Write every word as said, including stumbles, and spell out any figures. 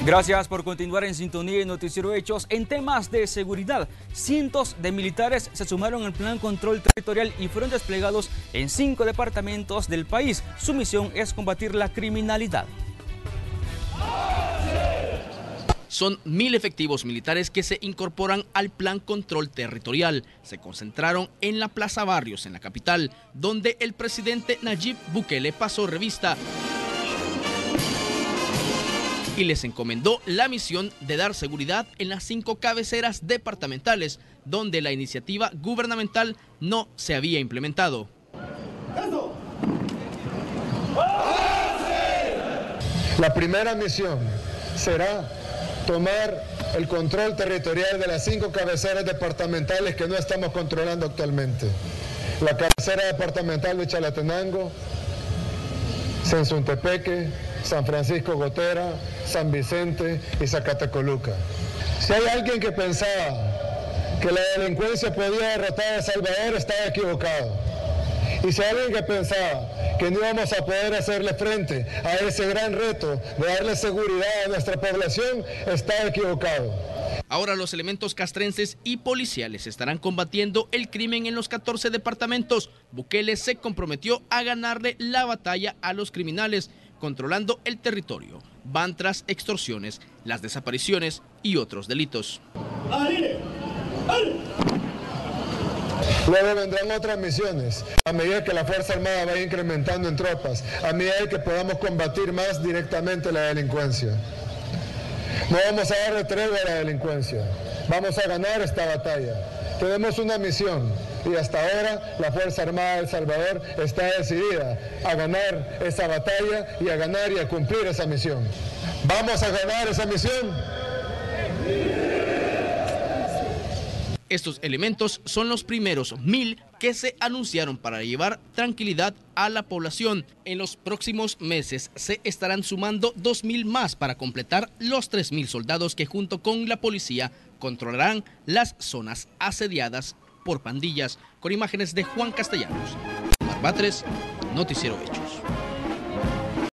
Gracias por continuar en sintonía de Noticiero Hechos. En temas de seguridad, cientos de militares se sumaron al Plan Control Territorial y fueron desplegados en cinco departamentos del país. Su misión es combatir la criminalidad. Son mil efectivos militares que se incorporan al Plan Control Territorial. Se concentraron en la Plaza Barrios, en la capital, donde el presidente Nayib Bukele pasó revista y les encomendó la misión de dar seguridad en las cinco cabeceras departamentales, donde la iniciativa gubernamental no se había implementado. La primera misión será tomar el control territorial de las cinco cabeceras departamentales que no estamos controlando actualmente. La cabecera departamental de Chalatenango, Sensuntepeque, San Francisco Gotera, San Vicente y Zacatecoluca. Si hay alguien que pensaba que la delincuencia podía derrotar a El Salvador, estaba equivocado. Y si hay alguien que pensaba que no íbamos a poder hacerle frente a ese gran reto de darle seguridad a nuestra población, estaba equivocado. Ahora los elementos castrenses y policiales estarán combatiendo el crimen en los catorce departamentos. Bukele se comprometió a ganarle la batalla a los criminales, controlando el territorio. Van tras extorsiones, las desapariciones y otros delitos. Luego vendrán otras misiones, a medida que la Fuerza Armada vaya incrementando en tropas, a medida que podamos combatir más directamente la delincuencia. No vamos a darle tregua a la delincuencia, vamos a ganar esta batalla. Tenemos una misión y hasta ahora la Fuerza Armada de El Salvador está decidida a ganar esa batalla y a ganar y a cumplir esa misión. ¿Vamos a ganar esa misión? Estos elementos son los primeros mil que se anunciaron para llevar tranquilidad a la población. En los próximos meses se estarán sumando dos mil más para completar los tres mil soldados que junto con la policía controlarán las zonas asediadas por pandillas. Con imágenes de Juan Castellanos, Mar Batres, Noticiero Hechos.